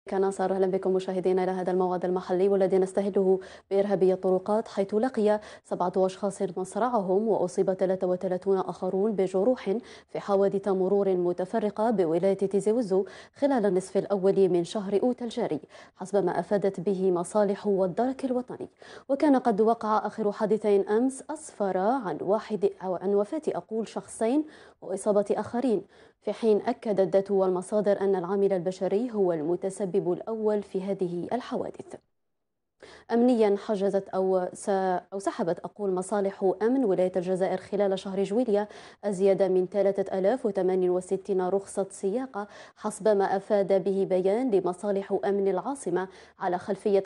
ناصر، أهلا بكم مشاهدينا إلى هذا الموعد المحلي والذي نستهله بإرهابي الطرقات، حيث لقي 7 أشخاص مصرعهم وأصيب 33 آخرون بجروح في حوادث مرور متفرقة بولاية تيزي وزو خلال النصف الأول من شهر أوت الجاري، حسب ما أفادت به مصالح والدرك الوطني. وكان قد وقع آخر حادثين أمس أسفر عن وفاة شخصين وإصابة آخرين، في حين أكدت الذات والمصادر أن العامل البشري هو المتسبب الأول في هذه الحوادث. أمنيا حجزت أو سحبت مصالح أمن ولاية الجزائر خلال شهر جويلية أزيد من 3068 رخصة سياقة، حسب ما أفاد به بيان لمصالح أمن العاصمة، على خلفية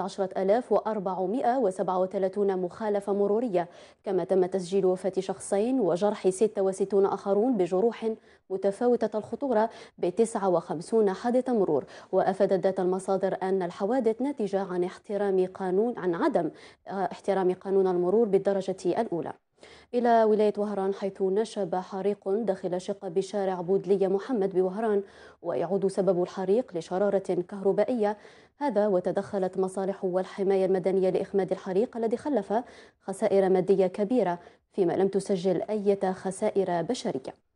10,437 مخالفة مرورية. كما تم تسجيل وفاة شخصين وجرح 66 آخرون بجروح متفاوتة الخطورة ب 59 حادث مرور. وأفادت ذات المصادر أن الحوادث ناتجة عن عدم احترام قانون المرور بالدرجة الأولى. إلى ولاية وهران، حيث نشب حريق داخل شقة بشارع بودلية محمد بوهران، ويعود سبب الحريق لشرارة كهربائية. هذا وتدخلت مصالح والحماية المدنية لإخماد الحريق الذي خلف خسائر مادية كبيرة، فيما لم تسجل أي خسائر بشرية.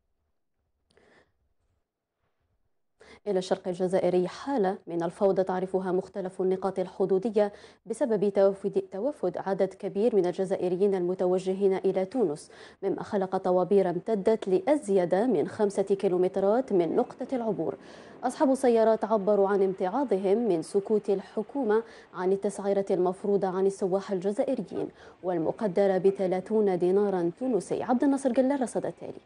إلى الشرق الجزائري، حالة من الفوضى تعرفها مختلف النقاط الحدودية بسبب توافد عدد كبير من الجزائريين المتوجهين إلى تونس، مما خلق طوابير امتدت لأزيد من 5 كيلومترات من نقطة العبور. أصحاب السيارات عبروا عن امتعاضهم من سكوت الحكومة عن التسعيرة المفروضة عن السواح الجزائريين والمقدرة ب30 دينارا تونسي. عبد الناصر قلال رصد التالي.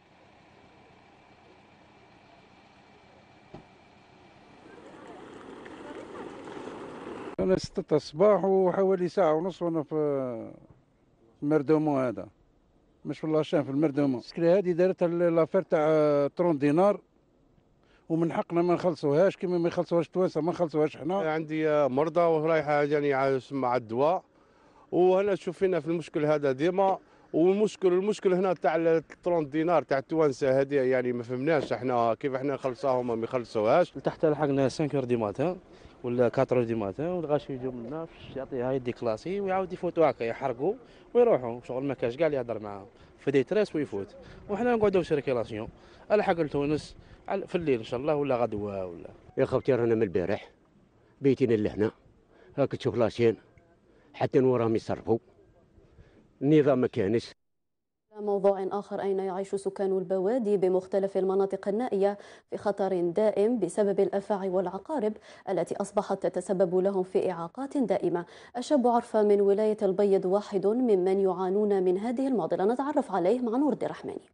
أنا 6 الصباح وحوالي ساعة ونص وأنا في المردومون هذا، مش في لاشين، في المردومون. المشكلة هذه دارتها لافير تاع 30 دينار، ومن حقنا ما نخلصوهاش كيما ما يخلصوهاش التوانسة، ما نخلصوهاش حنا. عندي مرضى ورايحة يعني مع الدواء، وهنا تشوف فينا في المشكل هذا ديما. والمشكل هنا تاع 30 دينار تاع التوانسه هذه، يعني ما فهمناش احنا كيف احنا نخلصوهم ما يخلصوهاش. تحت لحقنا 5 دي ماتان ولا 4 دي ماتان، والغاشي يجوا منا يعطيها يدي كلاسي ويعاود يفوتوا هكا يحرقوا ويروحوا، شغل ما كاش كاع اللي يهضر معاهم في ديتريس ويفوت، وحنا نقعدوا في سيركيلاسيون الحق لتونس في الليل ان شاء الله ولا غدوه ولا. يا خوتي رانا من البارح بيتنا لهنا، هاك تشوف لاشين حتى وراهم يصرفوا، النظام ما كانش. موضوع آخر، أين يعيش سكان البوادي بمختلف المناطق النائية في خطر دائم بسبب الأفاعي والعقارب التي أصبحت تتسبب لهم في إعاقات دائمة. الشاب عرفة من ولاية البيض واحد ممن يعانون من هذه المعضلة، نتعرف عليه مع نور الرحماني.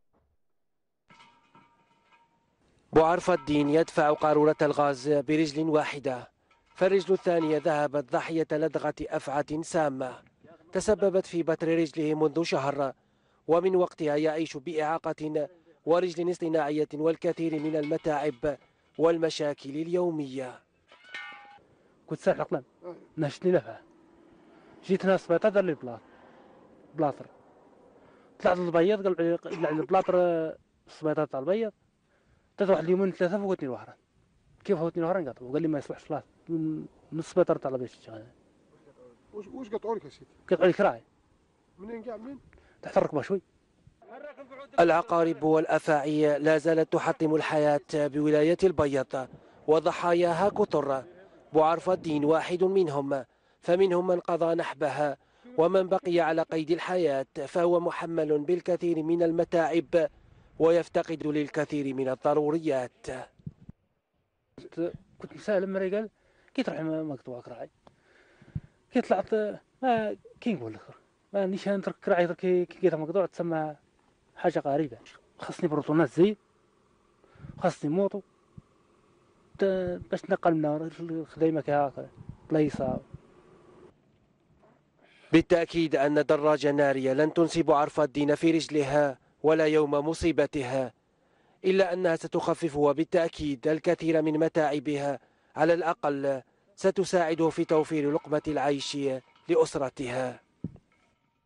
بوعرف الدين يدفع قارورة الغاز برجل واحدة، فالرجل الثانية ذهبت ضحية لدغة أفعى سامة تسببت في بتر رجله منذ شهر، ومن وقتها يعيش بإعاقة ورجل اصطناعية والكثير من المتاعب والمشاكل اليومية. كنت سايح الأقلام ناشتني لفها، جيت هنا السبيطار دار لي بلاطر، طلعت للبيض قال لي البلاطر السبيطار تاع البيض، طلعت واحد اليومين 3 فوتني الوهران. كيف فوتني الوهران؟ قطعوا، وقال لي ما يصلحش بلاصه من السبيطار تاع البيض. واش قطعوا لك يا سيدي؟ قطعوا لي كراعي. منين كاع منين؟ تحت الركبه شوي. العقارب والأفاعي لا زالت تحطم الحياة بولاية البيض، وضحاياها كثر. بوعرف الدين واحد منهم، فمنهم من قضى نحبها، ومن بقي على قيد الحياة فهو محمل بالكثير من المتاعب ويفتقد للكثير من الضروريات. كنت مسالم مري قال كي تروح مقطوع كراعي، كي طلعت ما كي نقول لك ما نيش نترك كراعي كي لقيتها مقطوع تسمى حاجه غريبه. خاصني بروتونات زيت، خاصني موطو باش نقل من الخديمه هكا بلايصه. بالتأكيد أن دراجة نارية لن تنسب عرف الدين في رجلها ولا يوم مصيبتها، إلا أنها ستخففها بالتأكيد الكثير من متاعبها، على الأقل ستساعده في توفير لقمة العيش لأسرتها.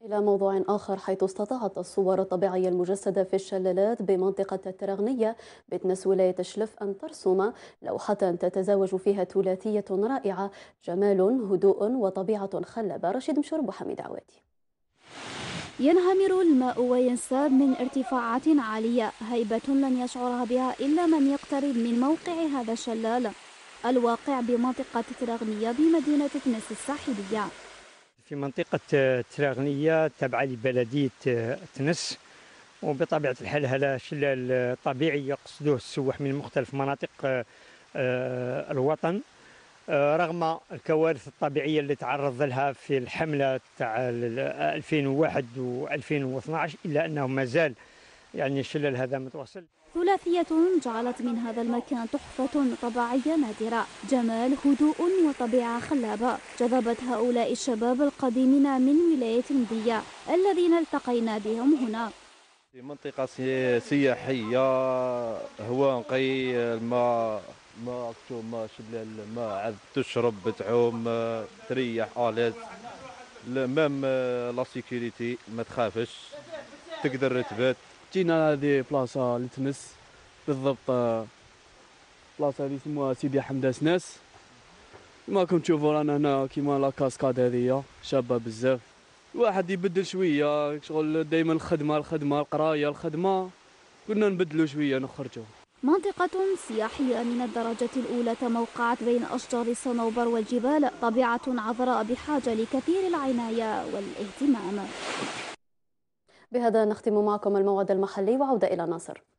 إلى موضوع آخر، حيث استطاعت الصور الطبيعية المجسدة في الشلالات بمنطقة الترغنية بتنس ولاية شلف أن ترسم لوحة تتزاوج فيها ثلاثية رائعة: جمال، هدوء، وطبيعة خلابة. رشيد مشرب وحميد عوادي. ينهمر الماء وينساب من ارتفاعات عالية، هيبة لن يشعر بها إلا من يقترب من موقع هذا الشلال الواقع بمنطقة ترغنية بمدينة تنس الساحلية. في منطقة تراغنية تابعة لبلدية تنس، وبطبيعة الحال هذا شلال طبيعي يقصده السواح من مختلف مناطق الوطن، رغم الكوارث الطبيعية اللي تعرض لها في الحملة تاع 2001 و2012، إلا أنه ما زال يعني الشلال هذا متواصل. ثلاثية جعلت من هذا المكان تحفة طبيعية نادرة: جمال، هدوء، وطبيعة خلابة، جذبت هؤلاء الشباب القادمين من ولاية مدية الذين التقينا بهم هنا. في منطقة سياحية، هواء نقي، الماء مكتوم، ما شلال الماء عاد تشرب، تعوم، تريح، آليز، مام لا سيكوريتي ما تخافش، تقدر تبات. جينا هذه بلاصة لتنس بالضبط، بلاصة اللي يسموها سيدي حمد سناس. كما راكم تشوفوا رانا هنا كيما لا كاسكاد هذيا شابة بزاف. الواحد يبدل شوية، شغل دايما الخدمة القراية الخدمة، كنا نبدلوا شوية نخرجوا. منطقة سياحية من الدرجة الأولى تموقعت بين أشجار الصنوبر والجبال، طبيعة عذراء بحاجة لكثير العناية والاهتمام. بهذا نختم معكم الموعد المحلي، وعودة إلى ناصر.